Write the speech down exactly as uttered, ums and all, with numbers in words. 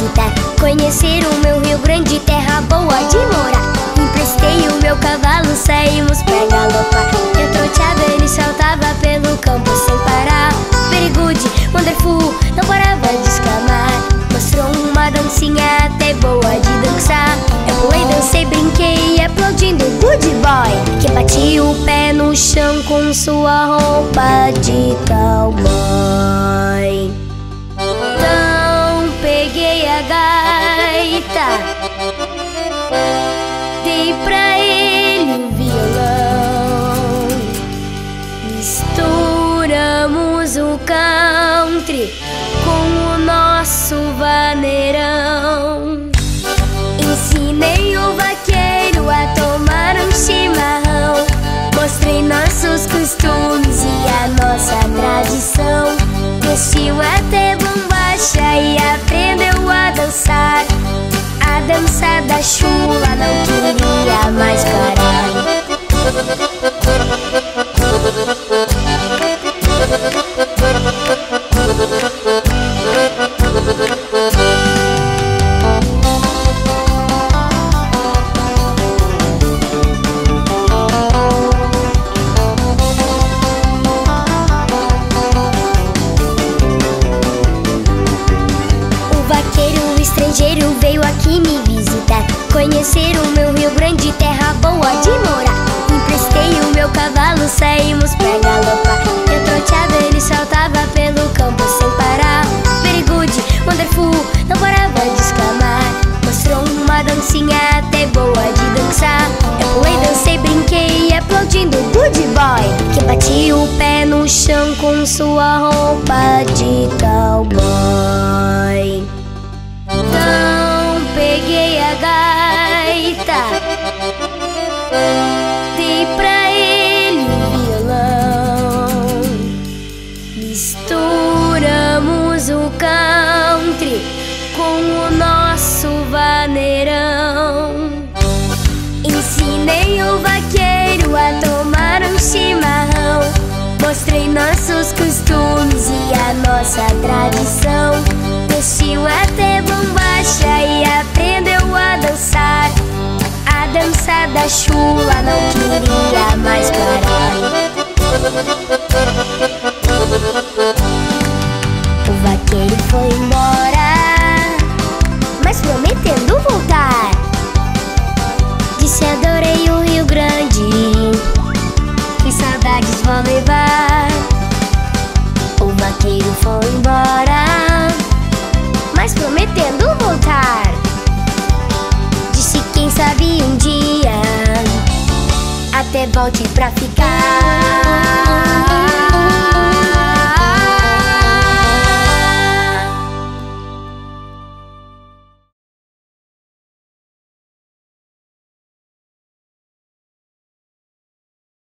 visitar, conhecer o meu Rio Grande, terra boa de morar. Emprestei o meu cavalo, saímos pra galopar. Eu troteava, ele saltava pelo campo sem parar. Very good, wonderful, não parava de exclamar. Mostrou uma dancinha até boa de dançar. Eu pulei, dancei, brinquei, aplaudindo o good boy, que batia o pé no chão com sua roupa de cowboy. Então peguei a gaita, dei pra ele o violão, misturamos o country com o nosso vaneirão. Ensinei o vaqueiro a tomar um chimarrão, mostrei nossos costumes e a nossa tradição. Desceu até bombacha e aprendeu a dançar. A dança da chula não queria mais parar. Estrangeiro veio aqui me visitar, conhecer o meu Rio Grande, terra boa de morar. Emprestei o meu cavalo, saímos pra galopar. Eu troteava, ele saltava pelo campo sem parar. Very good, wonderful, não parava de exclamar. Mostrou uma dancinha até boa de dançar. Eu pulei, dancei, brinquei, aplaudindo o good boy, que batia o pé no chão com sua roupa de cowboy. Então peguei a gaita, dei pra ele o violão, misturamos o country com o nosso vaneirão. Ensinei o vaqueiro a tomar um chimarrão, mostrei nossos costumes e a nossa tradição. Desceu até bombacha e aprendeu a dançar. A dança da chula não queria mais parar. O vaqueiro foi embora, mas prometendo voltar. Disse: adorei o Rio Grande, que saudades vão levar. O vaqueiro foi embora, mas prometendo voltar. Disse: quem sabe um dia até volte pra ficar.